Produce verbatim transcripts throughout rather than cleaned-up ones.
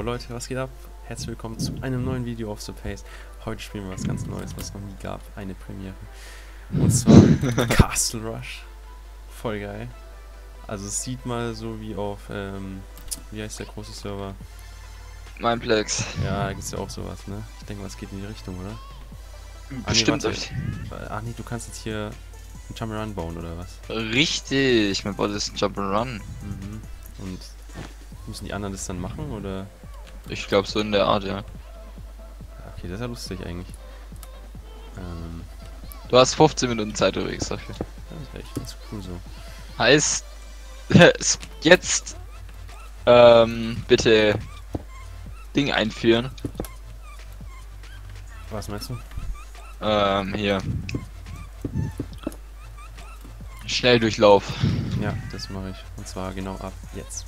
Yo Leute, was geht ab? Herzlich willkommen zu einem neuen Video auf The Pace. Heute spielen wir was ganz Neues, was es noch nie gab. Eine Premiere. Und zwar Castle Rush. Voll geil. Also es sieht mal so wie auf, ähm, wie heißt der große Server? Mineplex. Ja, da gibt es ja auch sowas, ne? Ich denke mal, es geht in die Richtung, oder? Bestimmt. Ah, nee, Ach nee, du kannst jetzt hier einen Jump'n'Run bauen, oder was? Richtig, mein Bot ist ein Jump'n'Run. Mhm. Und müssen die anderen das dann machen, oder? Ich glaube so in der Art, ja. Okay, das ist ja lustig eigentlich. Ähm, Du hast fünfzehn Minuten Zeit übrigens dafür. das ist echt ganz cool so. Heißt, jetzt ähm, bitte Ding einführen. Was meinst du? Ähm, hier. Schnelldurchlauf. Ja, das mache ich. Und zwar genau ab jetzt.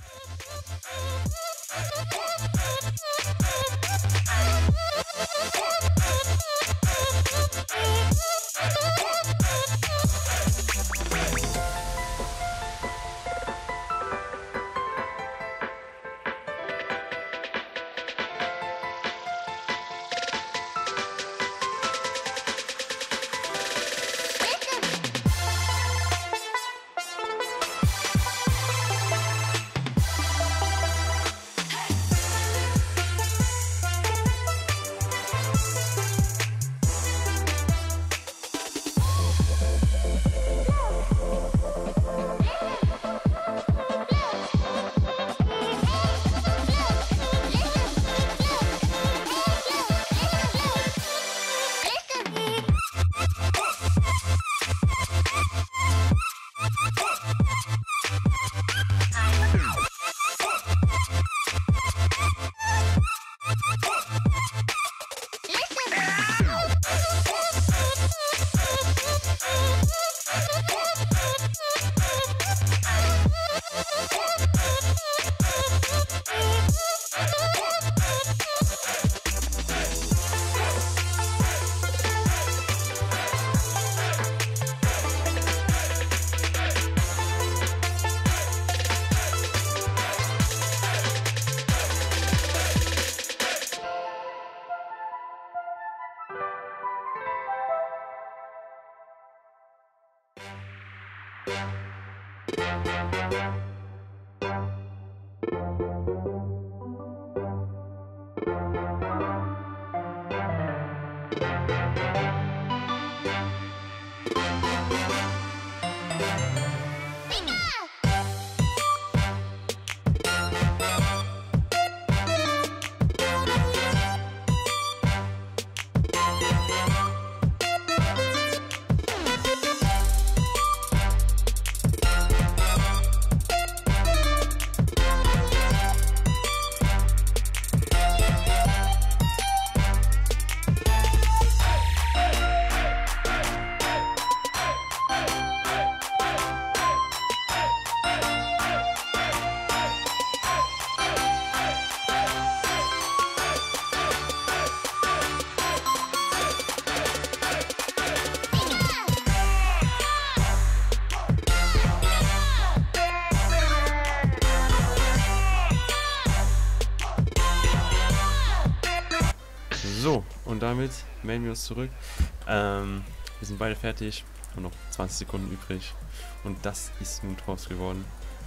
So, und damit melden wir uns zurück. Ähm, wir sind beide fertig und noch zwanzig Sekunden übrig. Und das ist nun draus geworden.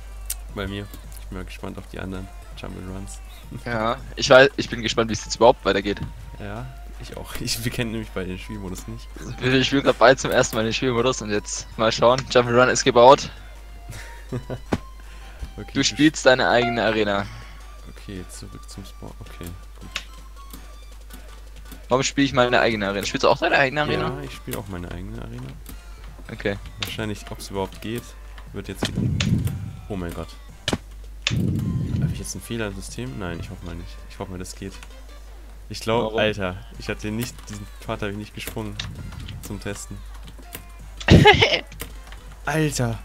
Bei mir. Ich bin mal gespannt auf die anderen Jump'n'Runs. Ja, ich weiß, ich bin gespannt, wie es jetzt überhaupt weitergeht. Ja, ich auch. Ich, wir kennen nämlich bei den Spielmodus nicht. Ich spiele gerade beide zum ersten Mal den Spielmodus und jetzt mal schauen. Jump'n'Run ist gebaut. Okay, Du spielst deine eigene Arena. Okay, zurück zum Sport. Okay, gut. Warum spiele ich meine eigene Arena? Spielst du auch deine eigene Arena? Ja, ich spiele auch meine eigene Arena. Okay. Wahrscheinlich, ob es überhaupt geht, wird jetzt wieder... Oh mein Gott. Habe ich jetzt einen Fehler im System? Nein, ich hoffe mal nicht. Ich hoffe mal, das geht. Ich glaube, Alter, ich hatte nicht, diesen Part habe ich nicht gesprungen zum Testen. Alter!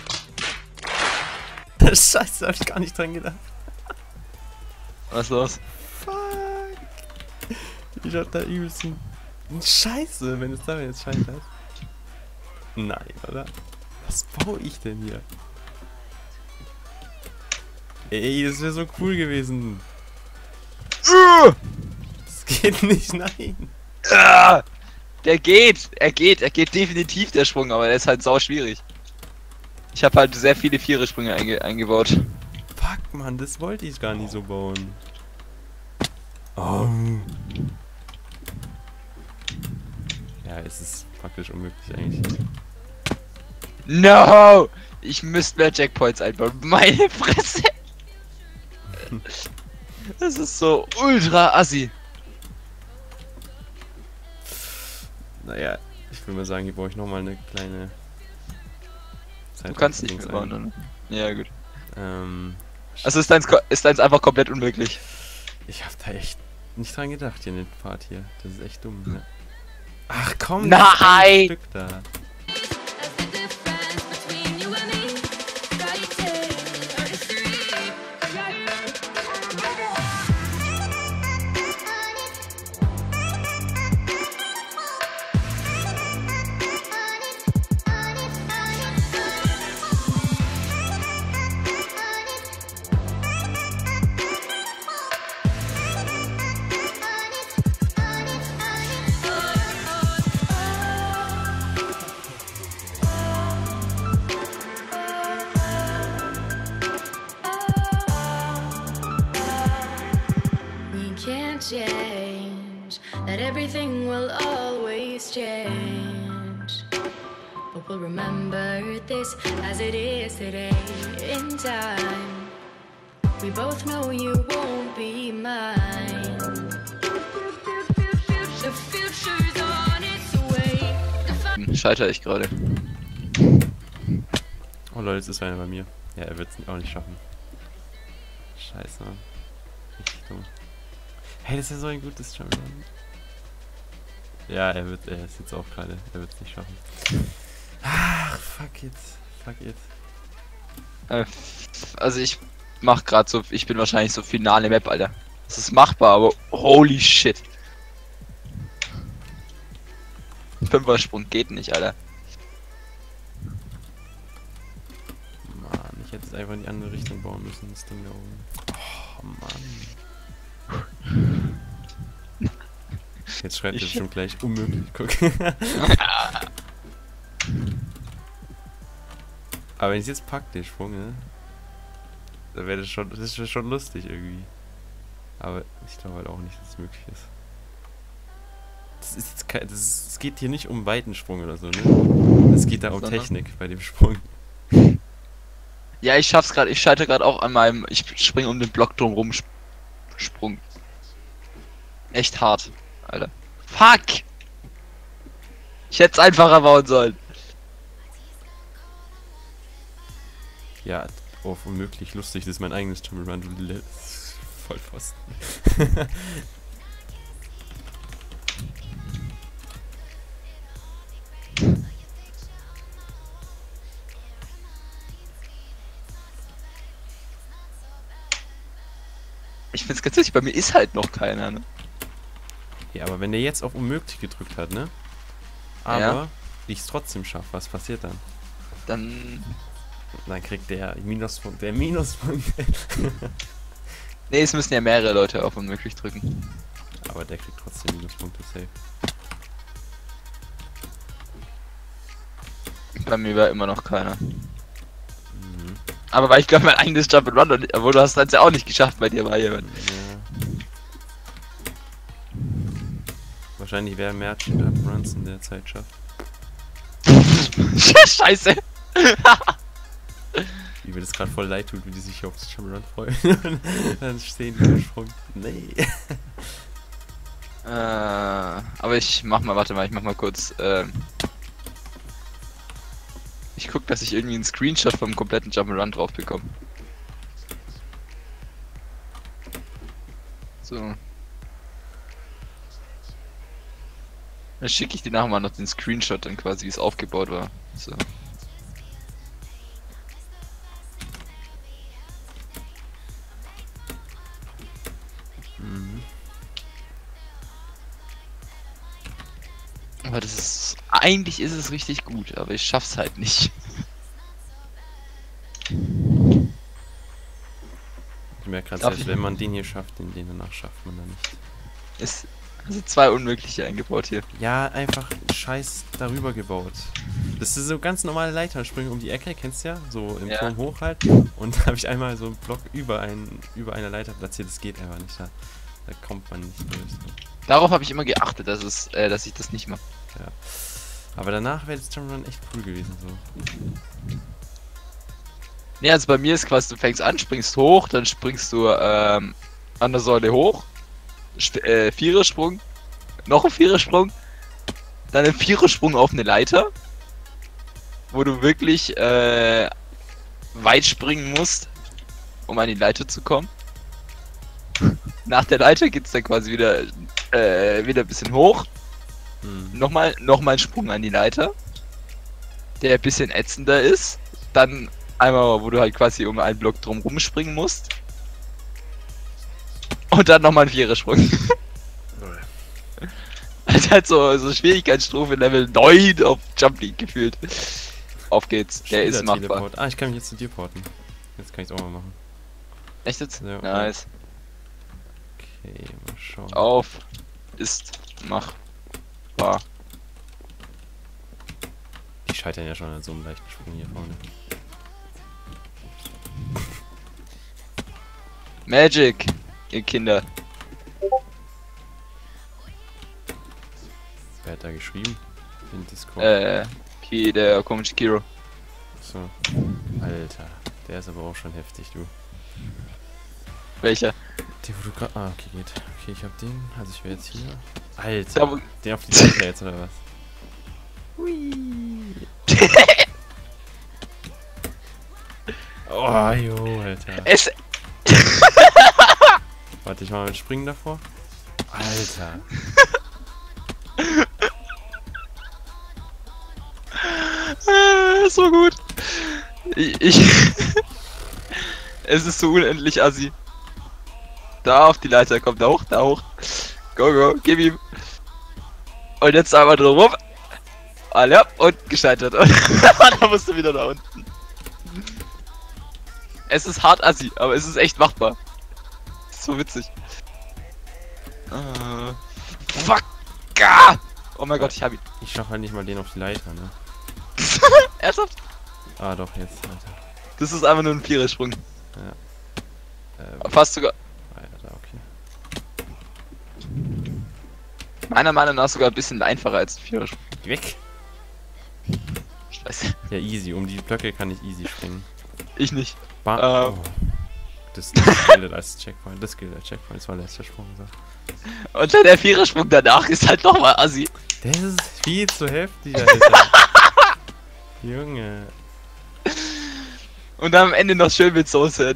Scheiße, habe ich gar nicht dran gedacht. Was ist los? Fuck! Ich hab da übelst einen... Scheiße, wenn es da jetzt scheitert. Nein, oder? Was baue ich denn hier? Ey, das wäre so cool gewesen. Das geht nicht, nein. Ah, der geht, er geht, er geht definitiv der Sprung, aber der ist halt sau schwierig. Ich habe halt sehr viele Vierer-Sprünge einge eingebaut. Fuck, Mann, das wollte ich gar nicht so bauen. Oh. Ja, es ist praktisch unmöglich eigentlich. No! Ich müsste mehr Jackpoints einbauen. Meine Fresse! Das ist so ultra assi. Naja, ich will mal sagen, hier brauche ich nochmal eine kleine Zeit. Du kannst nicht mehr bauen, oder? Ja, gut. Ähm, Also ist deins, ko- ist deins einfach komplett unmöglich. ich hab da echt nicht dran gedacht hier in den Part hier. Das ist echt dumm, ne? Ach komm, Nein! das ist ein Stück da. Change, that everything will always change, but we'll remember this as it is today in time. We both know you won't be mine. The future's on its way. Scheitere ich gerade. Oh Leute, jetzt ist einer bei mir. Ja, er wird es auch nicht schaffen. Scheiße, Mann. Richtig dumm. Hey, das ist ja so ein gutes Jump'n'Run. Ja, er wird, er ist jetzt auch gerade, er wird es nicht schaffen. Ach, fuck it, fuck it. Äh, also ich mach gerade so, ich bin wahrscheinlich so finale Map, Alter. Das ist machbar, aber holy shit. Fünfer-Sprung geht nicht, Alter. Mann, ich hätte es einfach in die andere Richtung bauen müssen, das Ding da oben. Oh, Mann. Jetzt schreit er schon gleich unmöglich, guck. Aber wenn ich jetzt pack, den Sprung, ne? Da wäre das schon, das ist schon lustig irgendwie. Aber ich glaube halt auch nicht, dass es möglich ist. Das ist jetzt kein, das ist, es geht hier nicht um Weitensprung oder so, ne? Es geht da um Sondern? Technik bei dem Sprung. Ja, ich schaff's gerade, ich scheitere gerade auch an meinem, ich springe um den Block drum rum, Sp- Sprung. Echt hart, Alter. Fuck! Ich hätte es einfacher bauen sollen. Ja, oh, unmöglich lustig, das ist mein eigenes Jump'n'Run, du Lille. Vollpfosten. Ich find's ganz lustig, bei mir ist halt noch keiner, ne? Ja, aber wenn der jetzt auf unmöglich gedrückt hat, ne? Aber Ja. ich es trotzdem schaffe, was passiert dann? Dann. Dann kriegt der Minuspunkt, der Minuspunkt. Ne, es müssen ja mehrere Leute auf unmöglich drücken. Aber der kriegt trotzdem Minuspunkte, safe. Bei mir war immer noch keiner. Mhm. Aber weil ich glaube, mein eigenes Jump'n'Run, und- obwohl du hast das ja auch nicht geschafft, bei dir war jemand. Ja. Wahrscheinlich wer mehr Jump'n'Runs in der Zeit schafft. Scheiße! Wie mir das gerade voll leid tut, wie die sich auf das Jump'n'Run freuen. Dann stehen die im Sprung. Nee. Äh, aber ich mach mal, warte mal, ich mach mal kurz, ähm. Ich guck, dass ich irgendwie einen Screenshot vom kompletten Jump'n'Run drauf bekomme. So. Dann schicke ich dir nachher mal noch den Screenshot, dann quasi wie es aufgebaut war. So. Mhm. Aber das ist. Eigentlich ist es richtig gut, aber ich schaff's halt nicht. merke gerade, Darf selbst ich- wenn man den hier schafft, den, den danach schafft man dann nicht. Ist also zwei unmögliche eingebaut hier. Ja, einfach scheiß darüber gebaut. Das ist so ganz normale Leitersprünge um die Ecke, kennst du ja? So im Ja. Turm hoch halt. Und da habe ich einmal so einen Block über, ein, über einer Leiter platziert. Das geht einfach nicht. Da, da kommt man nicht durch. So. Darauf habe ich immer geachtet, dass es, äh, dass ich das nicht mache. Ja. Aber danach wäre das Jump'n'Run echt cool gewesen. So. Ne, also bei mir ist quasi, du fängst an, springst hoch, dann springst du ähm, an der Säule hoch, St äh, Vierersprung, noch ein Vierersprung, dann ein Vierersprung auf eine Leiter, wo du wirklich äh, weit springen musst, um an die Leiter zu kommen. Nach der Leiter geht's dann quasi wieder äh, wieder ein bisschen hoch, Hm. nochmal noch mal ein Sprung an die Leiter, der ein bisschen ätzender ist, dann einmal, wo du halt quasi um einen Block drum rumspringen musst. Und dann nochmal ein Vierersprung. Also halt so, so Schwierigkeitsstufe Level neun auf Jump League gefühlt. Auf geht's, der ist machbar. Spieler-Teleport. Ah, ich kann mich jetzt zu dir porten. Jetzt kann ich es auch mal machen. Echt jetzt? Ja, Nice. Okay, mal schauen. Auf. Ist machbar. Die scheitern ja schon an so einem leichten Sprung hier vorne. Magic, ihr Kinder. Wer hat da geschrieben? In Discord. Äh, Ki, der komische Kiro. So. Alter, der ist aber auch schon heftig, du. Welcher? Der, wo du grad. Ah, okay, geht. Okay, ich hab den. Also ich wäre jetzt hier. Alter, Da, wo- den auf die Seite jetzt, oder was? Hui. Oh, jo, Alter. Es. Warte, ich mach mal ein Springen davor. Alter. Ah, so gut. Ich. ich es ist so unendlich assi. Da auf die Leiter, kommt da hoch, da hoch. Go, go, gib ihm. Und jetzt einmal drum rum. Alle ab und gescheitert. Und dann musst du wieder da unten. Es ist hart assi, aber es ist echt machbar. Das ist so witzig. Uh, fuck. Ah! Oh mein Gott, ich hab ihn. Ich schaff halt nicht mal den auf die Leiter, ne? Ernsthaft? Ah, doch, jetzt, Alter. Das ist einfach nur ein Vierersprung. Ähm, Fast sogar. Alter, okay. Meiner Meinung nach sogar ein bisschen einfacher als ein Vierersprung. Geh weg! Ich weiß. Ja, easy. Um die Blöcke kann ich easy springen. Ich nicht. Ba Ähm. oh. Das, das gilt als Checkpoint. Das gilt als Checkpoint. Das war letzter Sprung. So. Und dann der Vierersprung danach ist halt nochmal assi. Das ist viel zu heftig, Alter. Junge. Und dann am Ende noch schön mit Soße.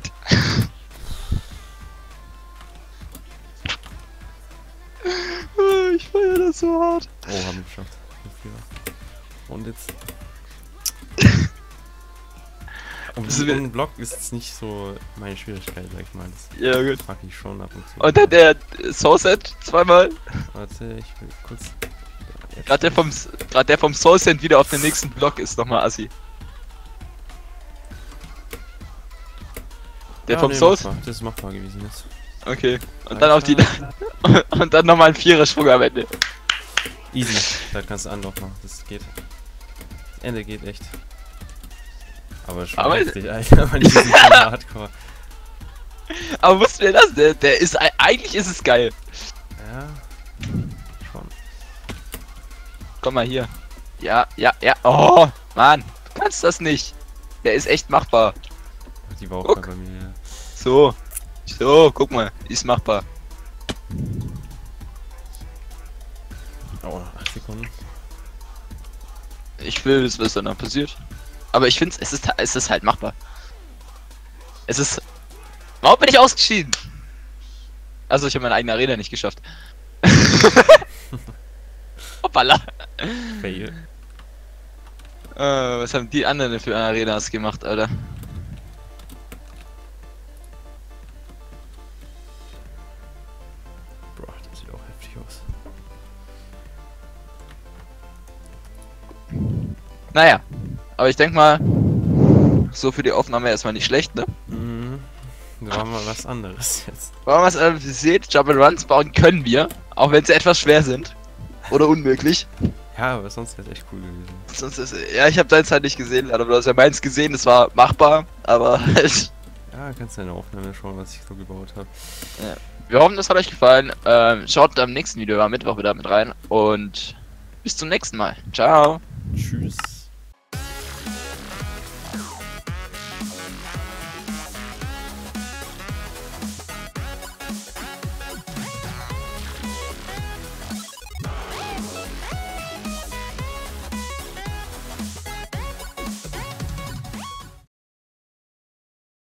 Ich feier das so hart. Oh, haben wir geschafft. Und jetzt. Um Das ist diesen Block ist es nicht so meine Schwierigkeit, sag ich mal. Das Ja, gut. mag ich schon ab und zu. Und dann der Soulset zweimal. Warte, ich will kurz. Jetzt Gerade der vom gerade der vom Soulset wieder auf den nächsten Block ist nochmal assi. Der Ja, vom nee, Souls. machbar. Das ist machbar gewesen jetzt. Okay. Und dann auf die und dann nochmal ein Vierersprung am Ende. Easy. Da kannst du Unlock machen. Das geht. Das Ende geht echt. Aber schon Aber- heftig, Alter. Aber nicht so hardcore. Aber wussten wir das? Der, der ist eigentlich ist es geil. Ja. Schon. Komm mal hier. Ja, ja, ja. Oh, Mann, du kannst das nicht. Der ist echt machbar. Die war auch Guck. bei mir. Ja. So. So, guck mal, ist machbar. Oh, acht Sekunden. Ich will wissen, was danach passiert. Aber ich finde, es ist, es ist halt machbar. Es ist. Warum bin ich ausgeschieden? Also, ich habe meine eigene Arena nicht geschafft. Hoppala. Fail. Äh, was haben die anderen denn für Arenas gemacht, Alter? Bro, das sieht auch heftig aus. Naja, aber ich denke mal, so für die Aufnahme erstmal nicht schlecht, ne? Mhm. Da war mal was anderes jetzt. Wollen wir was, äh, ihr seht, Jump'n'Runs bauen können wir, auch wenn sie etwas schwer sind. Oder unmöglich. Ja, aber sonst wäre es echt cool gewesen. Sonst ist, ja, ich habe deins halt nicht gesehen, aber du hast ja meins gesehen, das war machbar, aber Ja, kannst du in der Aufnahme schauen, was ich so gebaut habe. ja. Wir hoffen, das hat euch gefallen. Ähm, schaut am nächsten Video am Mittwoch wieder mit rein und bis zum nächsten Mal. Ciao. Tschüss.